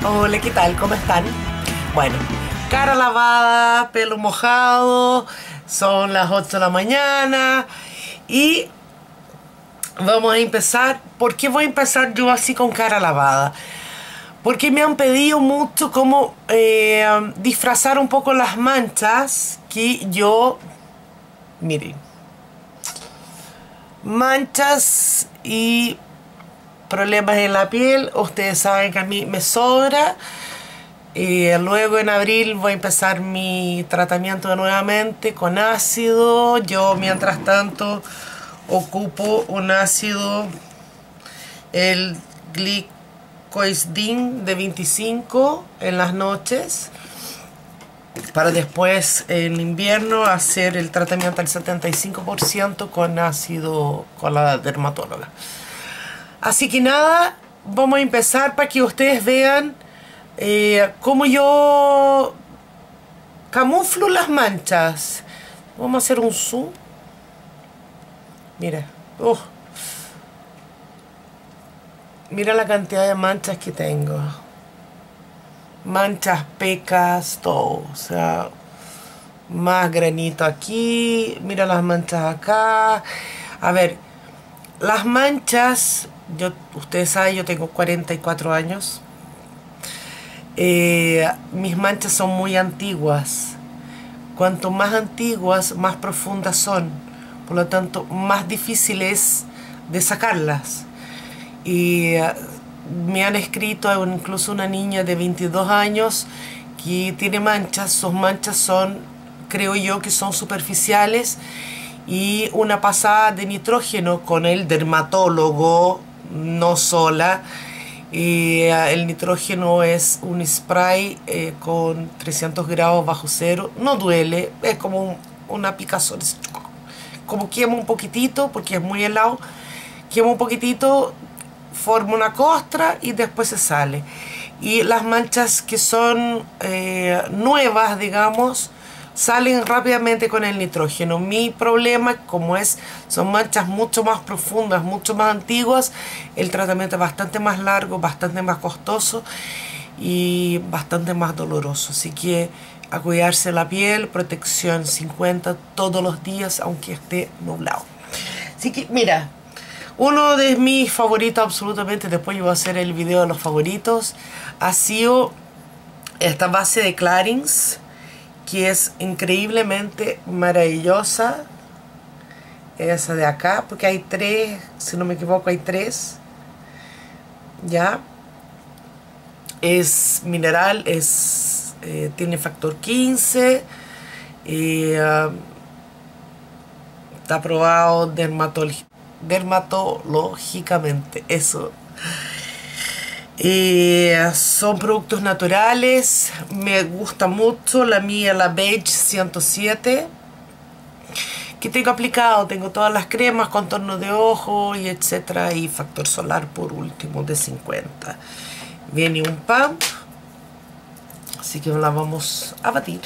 Hola, ¿qué tal? ¿Cómo están? Bueno, cara lavada, pelo mojado, son las 8 de la mañana y vamos a empezar. ¿Por qué voy a empezar yo así con cara lavada? Porque me han pedido mucho cómo disfrazar un poco las manchas que yo... Miren, manchas y problemas en la piel. Ustedes saben que a mí me sobra. Luego en abril voy a empezar mi tratamiento nuevamente con ácido. Yo mientras tanto ocupo un ácido, el glicoisdin de 25 en las noches, para después en invierno hacer el tratamiento al 75% con ácido con la dermatóloga. Así que nada, vamos a empezar para que ustedes vean cómo yo camuflo las manchas. Vamos a hacer un zoom. Mira, mira la cantidad de manchas que tengo. Manchas, pecas, todo. O sea, más granito aquí. Mira las manchas acá. A ver, las manchas... ustedes saben, yo tengo 44 años. Mis manchas son muy antiguas. Cuanto más antiguas, más profundas son. Por lo tanto, más difíciles de sacarlas. Y me han escrito incluso una niña de 22 años que tiene manchas. Sus manchas son, creo yo, que son superficiales. Y una pasada de nitrógeno con el dermatólogo, no sola. El nitrógeno es un spray con 300 grados bajo cero. No duele, es como una picazón. Como quema un poquitito, porque es muy helado. Quema un poquitito, forma una costra y después se sale. Y las manchas que son nuevas, digamos, salen rápidamente con el nitrógeno. Mi problema, como son manchas mucho más profundas, mucho más antiguas, el tratamiento es bastante más largo, bastante más costoso y bastante más doloroso. Así que a cuidarse la piel, protección 50 todos los días, aunque esté nublado. Así que mira, uno de mis favoritos absolutamente, después yo voy a hacer el video de los favoritos, ha sido esta base de Clarins, que es increíblemente maravillosa. Esa de acá, porque hay tres, si no me equivoco hay tres. Ya. Es mineral, tiene factor 15. Está aprobado dermatológicamente. Eso. Son productos naturales, me gusta mucho. La mía, la Beige 107, que tengo aplicado. Tengo todas las cremas, contorno de ojo y etcétera, y factor solar por último de 50. Viene un pump, así que la vamos a batir.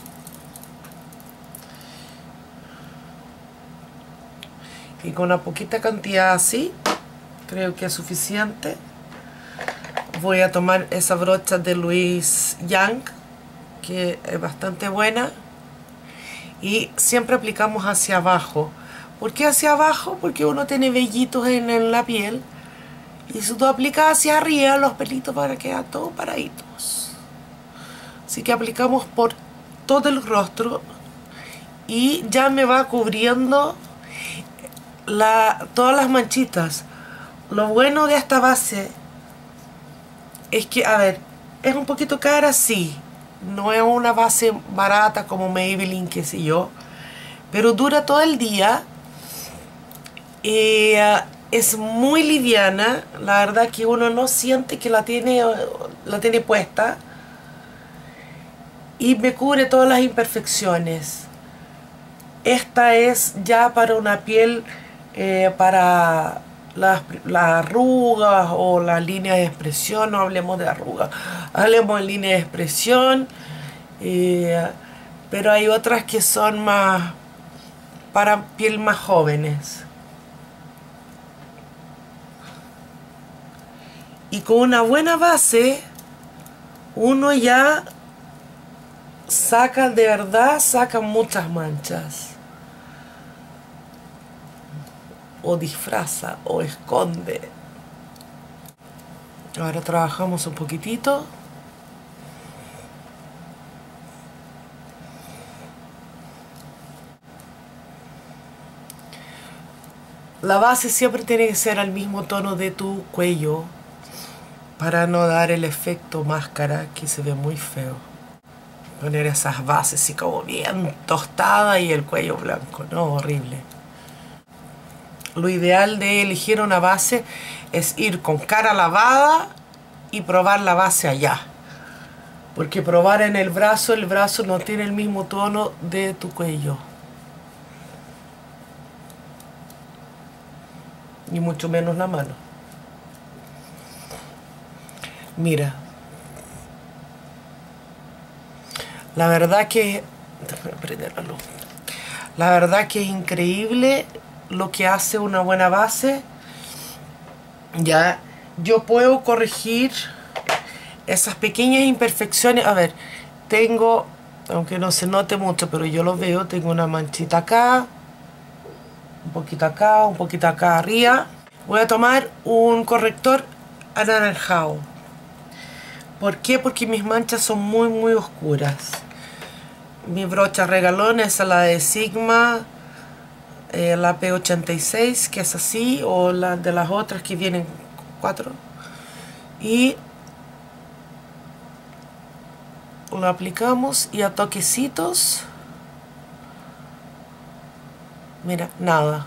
Y con una poquita cantidad así, creo que es suficiente. Voy a tomar esa brocha de Louis Young, que es bastante buena. Y siempre aplicamos hacia abajo. ¿Por qué hacia abajo? Porque uno tiene vellitos en la piel. Y si tú aplicas hacia arriba, los pelitos van a quedar todos paraditos. Así que aplicamos por todo el rostro. Y ya me va cubriendo todas las manchitas. Lo bueno de esta base es que, a ver, es un poquito cara, sí. No es una base barata como Maybelline, qué sé yo. Pero dura todo el día. Es muy liviana. La verdad que uno no siente que la tiene puesta. Y me cubre todas las imperfecciones. Esta es ya para una piel, para las arrugas o las líneas de expresión. No hablemos de arrugas, hablemos de líneas de expresión. Pero hay otras que son más para piel más jóvenes. Y con una buena base uno ya saca, de verdad, saca muchas manchas. O disfraza, o esconde. Ahora trabajamos un poquitito. La base siempre tiene que ser al mismo tono de tu cuello para no dar el efecto máscara que se ve muy feo. Poner esas bases así como bien tostadas y el cuello blanco, no, horrible. Lo ideal de elegir una base es ir con cara lavada y probar la base allá. Porque probar en el brazo no tiene el mismo tono de tu cuello. Ni mucho menos la mano. Mira. La verdad que... Déjame prender la luz. La verdad que es increíble lo que hace una buena base. Ya, yo puedo corregir esas pequeñas imperfecciones. A ver, tengo, aunque no se note mucho, pero yo lo veo, tengo una manchita acá, un poquito acá arriba. Voy a tomar un corrector anaranjado. ¿Por qué? Porque mis manchas son muy oscuras. Mi brocha regalón es la de Sigma, la P86, que es así, o la de las otras que vienen 4. Y lo aplicamos y a toquecitos, mira, nada.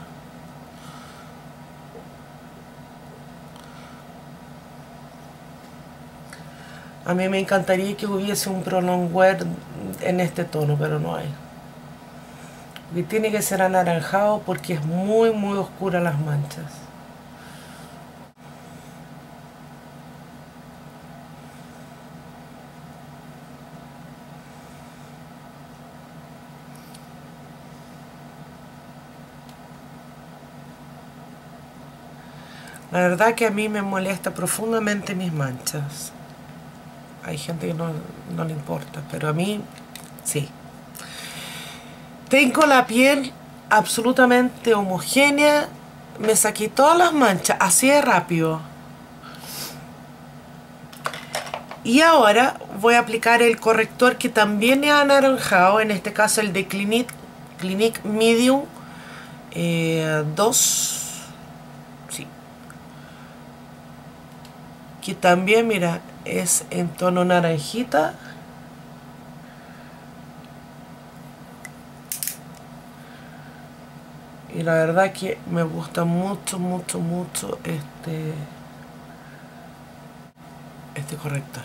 A mí me encantaría que hubiese un prolong wear en este tono, pero no hay. Y tiene que ser anaranjado porque es muy oscura las manchas. La verdad que a mí me molesta profundamente mis manchas. Hay gente que no le importa, pero a mí sí. Tengo la piel absolutamente homogénea. Me saqué todas las manchas, así de rápido. Y ahora voy a aplicar el corrector que también es anaranjado, en este caso el de Clinique Medium 2. Sí. Que también, mira, es en tono naranjita. Y la verdad que me gusta mucho este corrector.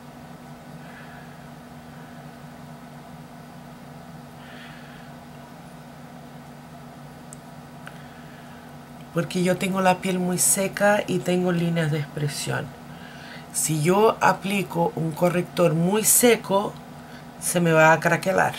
Porque yo tengo la piel muy seca y tengo líneas de expresión. Si yo aplico un corrector muy seco, se me va a craquelar.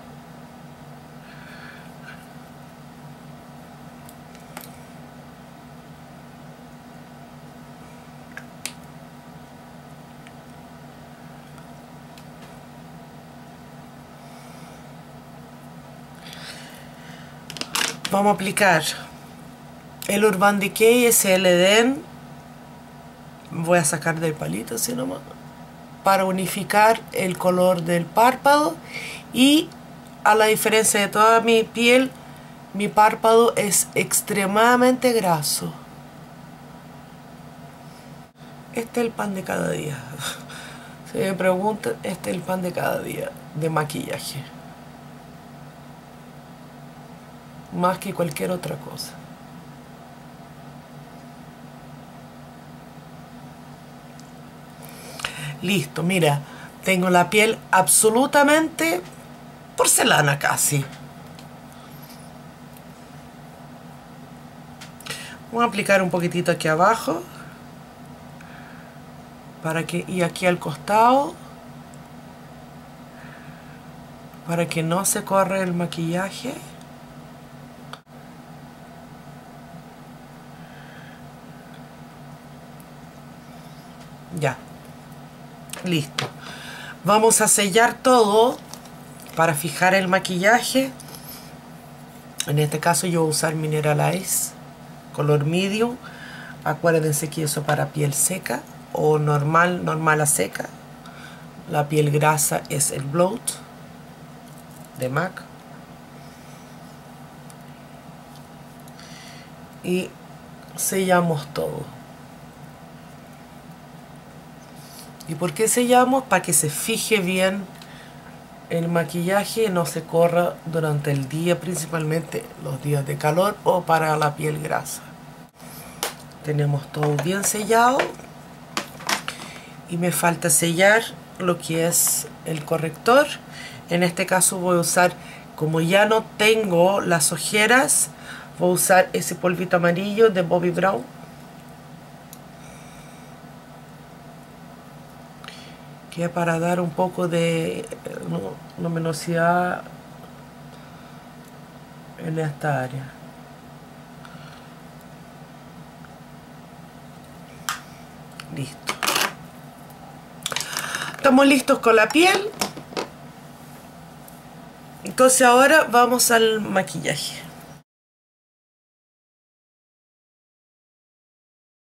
Vamos a aplicar el Urban Decay SL Den. Voy a sacar del palito así nomás, para unificar el color del párpado. Y a la diferencia de toda mi piel, mi párpado es extremadamente graso. Este es el pan de cada día. Si me preguntan, este es el pan de cada día de maquillaje. Más que cualquier otra cosa. Listo, mira, tengo la piel absolutamente porcelana casi. Voy a aplicar un poquitito aquí abajo para que, y aquí al costado, para que no se corra el maquillaje. Ya, listo. Vamos a sellar todo para fijar el maquillaje. En este caso yo voy a usar Mineralize color medium. Acuérdense que eso para piel seca o normal a seca. La piel grasa es el Bloat de MAC. Y sellamos todo. ¿Y por qué sellamos? Para que se fije bien el maquillaje y no se corra durante el día, principalmente los días de calor o para la piel grasa. Tenemos todo bien sellado y me falta sellar lo que es el corrector. En este caso voy a usar, como ya no tengo las ojeras, voy a usar ese polvito amarillo de Bobbi Brown. Que es para dar un poco de luminosidad en esta área. Listo. Estamos listos con la piel. Entonces ahora vamos al maquillaje.